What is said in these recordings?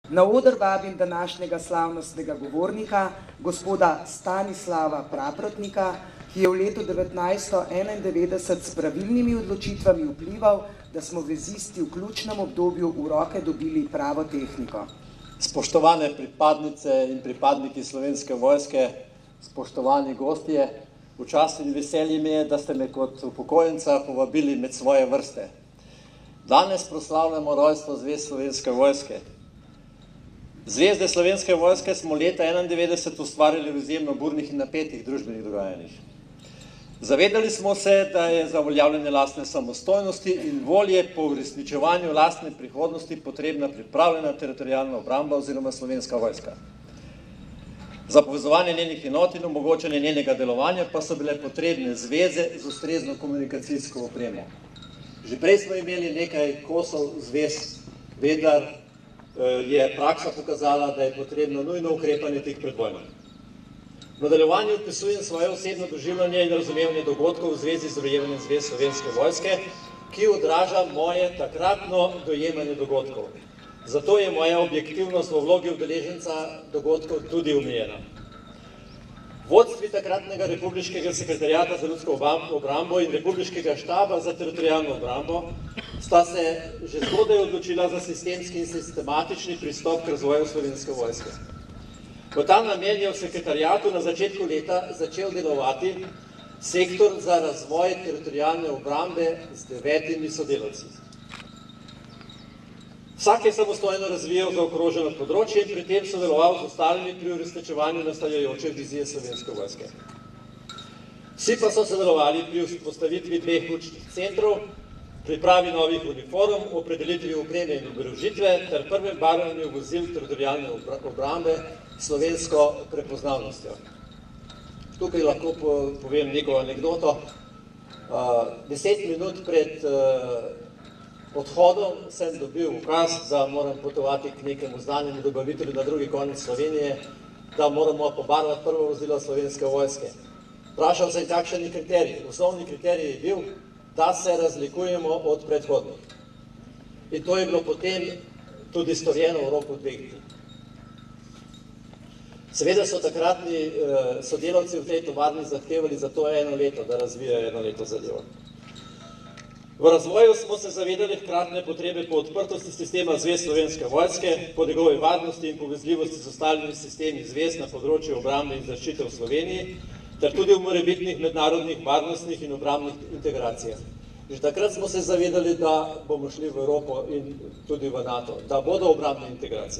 Na oder vabim današnjega slavnostnega govornika, gospoda Stanislava Praprotnika, ki je v letu 1991 s pravilnimi odločitvami vplival, da smo vezisti v ključnem obdobju v roke dobili pravo tehniko. Spoštovane pripadnice in pripadniki Slovenske vojske, spoštovani gostje, v čast in veselje mi je, da ste me kot upokojenca povabili med svoje vrste. Danes proslavljamo rojstvo Zvezd Slovenske vojske. Zvezde Slovenske vojske smo leta 1991 ustvarili v izjemno burnih in napetih družbenih dogajanjih. Zavedali smo se, da je za uveljavljanje lastne samostojnosti in volje po uresničevanju lastne prihodnosti potrebna pripravljena teritorialna obramba oziroma Slovenska vojska. Za povezovanje njenih enot in omogočanje njenega delovanja pa so bile potrebne zveze z ustrezno komunikacijsko opremo. Že prej smo imeli nekaj kosov zvez, vendar je praksa pokazala, da je potrebno nujno ukrepanje tik pred vojno. V nadaljevanju opisujem svoje osebno doživljanje in razumevanje dogodkov v zvezi z rojevanjem Zvezd Slovenske vojske, ki odraža moje takratno dojemanje dogodkov. Zato je moja objektivnost v vlogi udeleženca dogodkov tudi omejena. Vodstvi takratnega Republiškega sekretariata za ljudsko obrambo in Republiškega štaba za teritorialno obrambo sta se že zgodaj odločila za sistemski in sistematični pristop k razvoju Slovenske vojske. V ta namen je v sekretariatu na začetku leta začel delovati sektor za razvoj teritorialne obrambe z 9 sodelavci. Vsak je samostojno razvijal zaokroženo področje in pri tem sodeloval z ostalimi pri uresničevanju nastajajoče vizije Slovenske vojske. Vsi pa so sodelovali pri vzpostavitvi 2 učnih centrov, pripravi novih uniform, opredelitvi opreme in oborožitve ter prvem barvanju vozil teritorialne obrambe slovensko prepoznavnostjo. Tukaj lahko povem neko anekdoto. 10 minut pred odhodom sem dobil ukaz, da moram potovati k nekemu znanemu dobavitelju na drugi konec Slovenije, da moramo pobarvati prvo vozilo Slovenske vojske. Vprašal sem, kakšen je kriterij. Osnovni kriterij je bil, da se razlikujemo od predhodnih. In to je bilo potem tudi storjeno v roku 2 dni. Seveda so takratni sodelavci v tej tovarni zahtevali za to 1 leto, da razvijajo 1 leto zadevo. V razvoju smo se zavedali hkratne potrebe po odprtosti sistema Zvezd Slovenske vojske, po njegovi varnosti in povezljivosti z ostalimi sistemi zvezd na področju obrambe in zaščite v Sloveniji, ter tudi v morebitnih mednarodnih varnostnih in obrambnih integracijah. Že takrat smo se zavedali, da bomo šli v Evropo in tudi v NATO, da bodo obrambne integracije.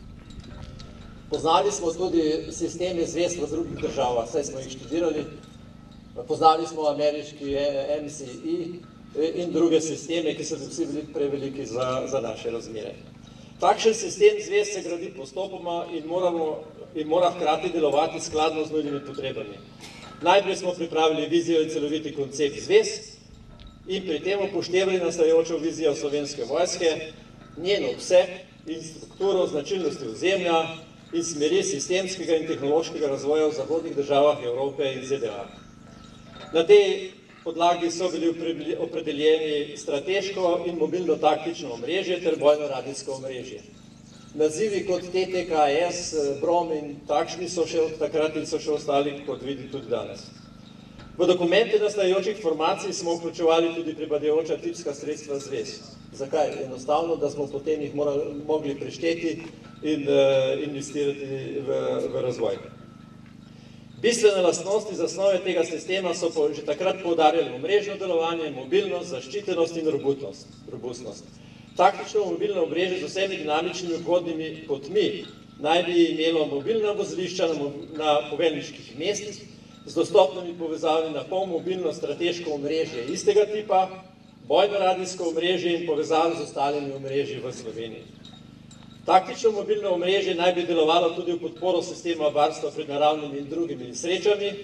Poznali smo tudi sisteme zvezd v drugih državah, saj smo jih študirali. Poznali smo ameriški MCI in druge sisteme, ki so vsi bili preveliki za naše razmere. Takšen sistem zvezd se gradi postopoma in mora hkrati delovati skladno z nujnimi potrebami. Najprej smo pripravili vizijo in celoviti koncept zvezd in pri tem upoštevali nastajajočo vizijo Slovenske vojske, njen obseg in strukturo značilnosti ozemlja in smeri sistemskega in tehnološkega razvoja v zahodnih državah Evrope in ZDA. Na tej podlagi so bili opredeljeni strateško in mobilno-taktično omrežje ter bojno-radijsko omrežje. Nazivi kot TTKS, BROM in takšni so še od takrat in so še ostali, kot vidi tudi danes. V dokumente nastajajočih formacij smo vključevali tudi pripadajoča tipska sredstva zvezd. Zakaj? Enostavno, da smo potem jih mogli prešteti in investirati v razvoj. Bistvene lastnosti zasnove tega sistema so že takrat poudarjali omrežno delovanje, mobilnost, zaščitenost in robustnost. Taktično mobilno omrežje z vsemi dinamičnimi vhodnimi potmi naj bi imelo mobilna vozlišča na poveljniških mestih z dostopnimi povezavami na polmobilno strateško omrežje istega tipa, bojno-radijsko omrežje in povezave z ostalimi omrežji v Sloveniji. Taktično mobilno omrežje naj bi delovalo tudi v podporo sistema varstva pred naravnimi in drugimi nesrečami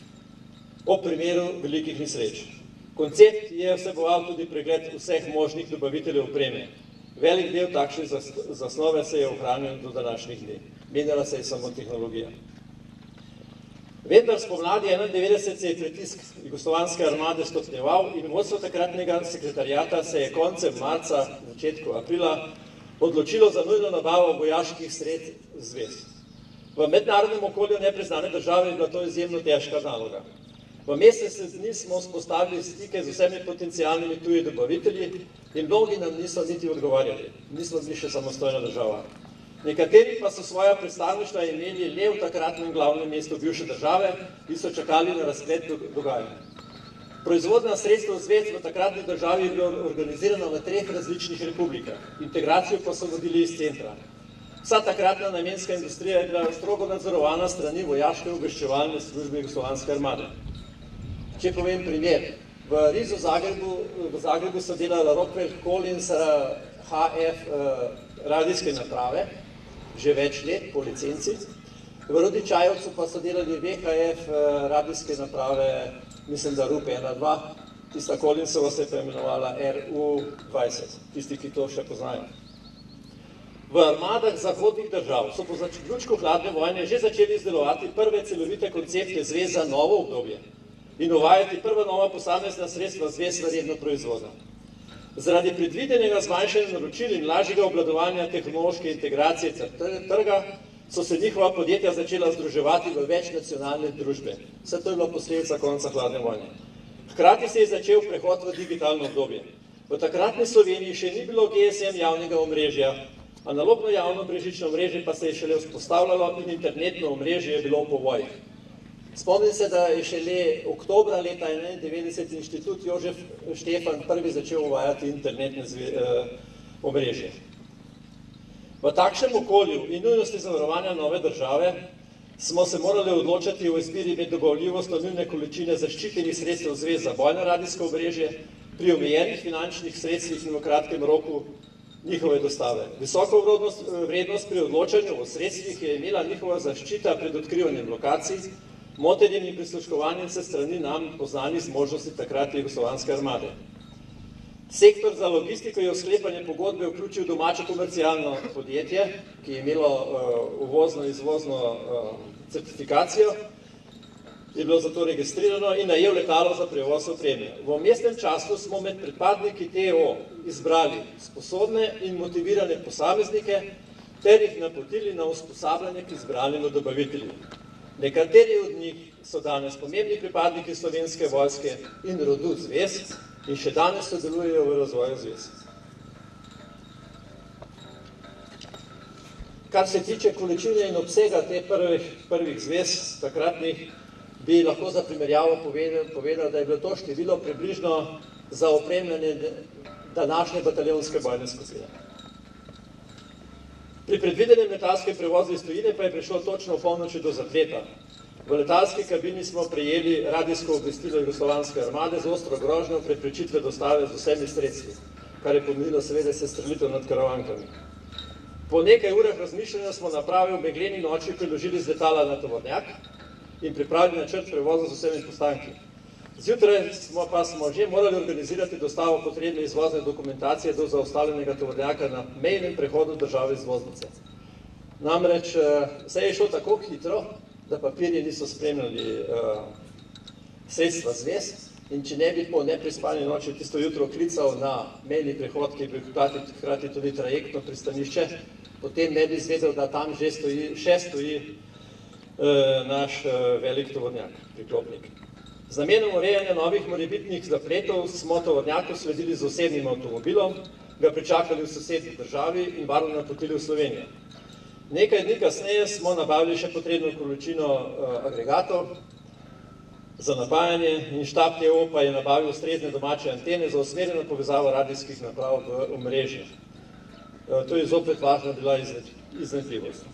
ob primeru velikih nesreč. Koncept je vseboval tudi pregled vseh možnih dobaviteljev opreme. Velik del takšne zasnove se je ohranil do današnjih dni. Menjala se je samo tehnologija. Vendar spomladi 1991 se je pritisk jugoslovanske armade stopnjeval in vodstvo takratnega sekretarijata se je koncem marca, začetku aprila odločilo za nujno nabavo vojaških sredstev zvez. V mednarodnem okolju nepriznane države je bila to izjemno težka naloga. V mesec dni smo vzpostavili stike z vsemi potencialnimi tuji dobavitelji in mnogi nam niso niti odgovarjali. Nismo bili še samostojna država. Nekateri pa so svoja predstavništva imeli le v takratnem glavnem mestu bivše države in so čakali na razplet dogajanja. Proizvodna sredstva zvez v takratni državi je bila organizirana v 3 različnih republikah. Integracijo pa so vodili iz centra. Vsa takratna namenska industrija je bila strogo nadzorovana strani vojaške obveščevalne službe Jugoslovanske armade. Če povem primer, v RIZ-u v Zagrebu so delala Rockwell Collins HF radijske naprave, že več let po licenci. V Rodičajevcu pa so delali VHF radijske naprave, mislim, da RUP 1-2, tista Collinsova se je preimenovala RU-20, tisti, ki to še poznajo. V armadah zahodnih držav so po zaključku hladne vojne že začeli izdelovati prve celovite koncepte zvez za novo obdobje in uvajati prva nova posamezna sredstva zvez v redno proizvodnjo. Zaradi predvidenega zmanjšanja naročil in lažjega obvladovanja tehnološke integracije trga so se njihova podjetja začela združevati v večnacionalne družbe. Vse to je bila posledica konca hladne vojne. Hkrati se je začel prehod v digitalno obdobje. V takratni Sloveniji še ni bilo GSM javnega omrežja, analogno javno brežično omrežje pa se je šele vzpostavljalo in internetno omrežje je bilo po vojih. Spomnim se, da je šele oktobra leta 1991 inštitut Jožef Štefan prvi začel uvajati internetne omrežje. V takšnem okolju in nujnosti zavarovanja nove države smo se morali odločati o izbiri med dobavljivostjo nujne količine zaščitenih sredstev zvez za bojno radijsko omrežje pri omejenih finančnih sredstvih in v kratkem roku njihove dostave. Visoko vrednost pri odločanju o sredstvih je imela njihova zaščita pred odkrivanjem lokacij, motenjem in prisluškovanjem se strani nam poznanih zmožnosti takrat Jugoslovanske armade. Sektor za logistiko je v sklepanje pogodbe vključil domače komercialno podjetje, ki je imelo uvozno-izvozno certifikacijo, je bilo zato registrirano in najel letalo za prevoz opreme. V vmesnem času smo med pripadniki TO izbrali sposobne in motivirane posameznike ter jih napotili na usposabljanje k izbranim dobaviteljem. Nekateri od njih so danes pomembni pripadniki Slovenske vojske in rodu zvez in še danes sodelujejo v razvoju zvez. Kar se tiče količine in obsega teh prvih zvez, takratnih, bi lahko za primerjavo povedal, da je bilo to število približno za opremljanje današnje bataljonske bojne skupine. Pri predvidenem letalskem prevozu iz tujine pa je prišlo točno v polnoči do zapleta. V letalski kabini smo prejeli radijsko obvestilo Jugoslovanske armade z ostro grožnjo preprečitve dostave z vsemi sredstvi, kar je pomenilo seveda sestrelitev nad karavankami. Po nekaj urah razmišljanja smo naprave v megleni noči priložili z letala na tovornjak in pripravili načrt prevoza z vsemi postanki. Zjutraj smo že morali organizirati dostavo potrebne izvozne dokumentacije do zaustavljenega tovornjaka na mejnem prehodu države izvoznice. Namreč vse je šlo tako hitro, da papirji niso spremljali sredstva zvez in če ne bi po neprespani noči tisto jutro klical na mejni prehod, ki je bil hkrati tudi trajektno pristanišče, potem ne bi izvedel, da tam še stoji naš velik tovornjak, priklopnik. Z namenom urejanja novih morebitnih zapletov smo tovornjaku sledili z osebnim avtomobilom, ga pričakali v sosednji državi in varno napotili v Slovenijo. Nekaj dni kasneje smo nabavili še potrebno količino agregatov za napajanje in štab TO pa je nabavil ustrezne domače antene za usmerjeno povezavo radijskih naprav v omrežje. To je zopet važna bila iznajdljivost.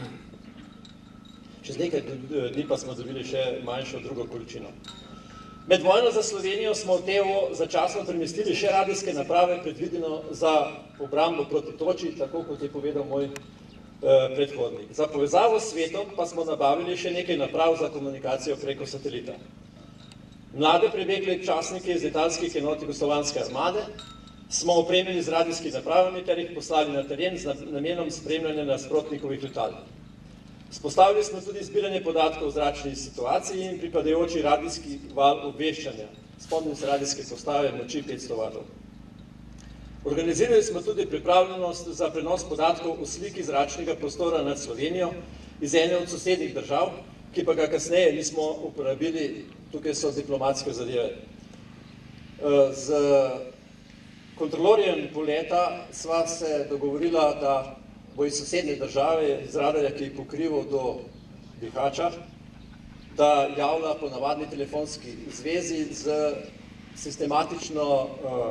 Čez nekaj dni pa smo dobili še manjšo drugo količino. Med vojno za Slovenijo smo v TO začasno premestili še radijske naprave, predvideno za obrambo proti toči, tako kot je povedal moj predhodnik. Za povezavo s svetom pa smo nabavili še nekaj naprav za komunikacijo preko satelita. Mlade prebegle častnike iz letalskih enot Jugoslovanske armade smo opremili z radijskimi napravami ter jih poslali na teren z namenom spremljanja nasprotnikovih letal. Spostavili smo tudi zbiranje podatkov o zračni situaciji in pripadajoči radijski val obveščanja. Spomnim se radijske postave moči 500 vatov. Organizirali smo tudi pripravljenost za prenos podatkov o sliki zračnega prostora nad Slovenijo iz ene od sosednjih držav, ki pa ga kasneje nismo uporabili, tukaj so diplomatske zadeve. Z kontrolorjem poleta sva se dogovorila, da bo iz sosednje države, iz radarja, ki je pokrival do Bihača, da javlja po navadni telefonski zvezi z sistematično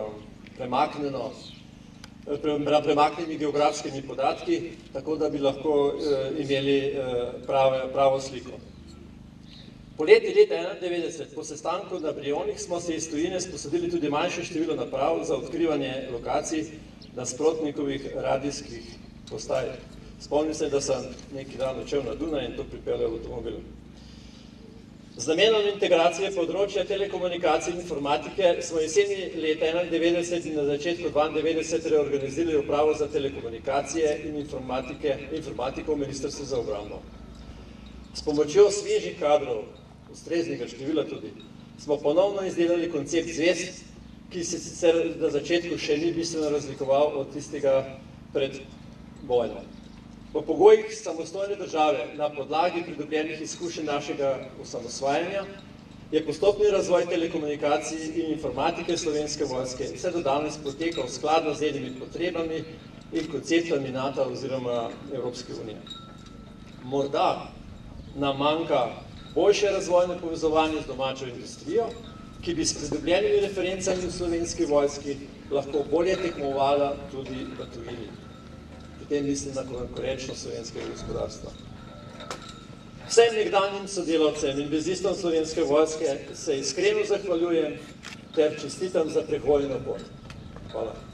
premaknjenimi geografskimi podatki, tako da bi lahko imeli pravo sliko. Poleti leta 1991, po sestanku na Brionih, smo se iz tujine sposodili tudi manjše število naprav za odkrivanje lokacij nasprotnikovih radijskih postaj. Spomnim se, da sem neki dan odšel na Dunaj in to pripeljal v avtomobil. Z namenom integracije področja telekomunikacij in informatike smo jeseni leta 1991 in na začetku 1992 reorganizirali upravo za telekomunikacije in informatiko v Ministrstvu za obrambo. S pomočjo svežih kadrov, ustreznega števila tudi, smo ponovno izdelali koncept zvez, ki se sicer na začetku še ni bistveno razlikoval od tistega pred vojno. Po pogojih samostojne države na podlagi pridobljenih izkušenj našega osamosvajanja je postopni razvoj telekomunikacij in informatike Slovenske vojske vse do danes potekal skladno z njenimi potrebami in konceptami NATO oziroma Evropske unije. Morda nam manjka boljše razvojno povezovanje z domačo industrijo, ki bi s pridobljenimi referencami v Slovenski vojski lahko bolje tekmovala tudi v tujini. Potem mislim na konkurenčnost slovenskega gospodarstva. Vsem nekdanjim sodelavcem in vezistom Slovenske vojske se iskreno zahvaljujem ter čestitam za prehojeno pot. Hvala.